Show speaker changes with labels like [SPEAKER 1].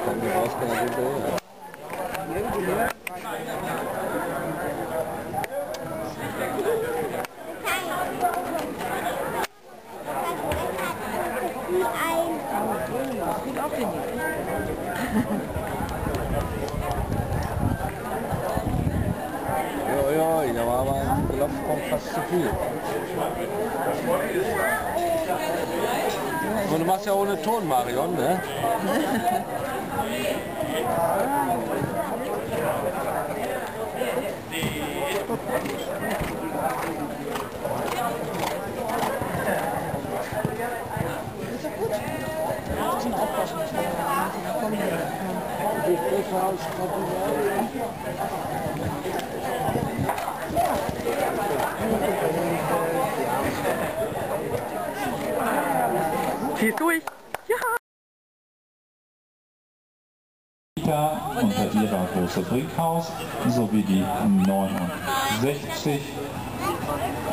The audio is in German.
[SPEAKER 1] rauskommen. Die rauskommen hinterher. Ja, da war aber ein Gelopfsprung fast zu viel. Und du machst ja ohne Ton, Marion, ne?
[SPEAKER 2] Zieh's durch. Ja.
[SPEAKER 3] Unter ihrer große Brickhaus sowie die 69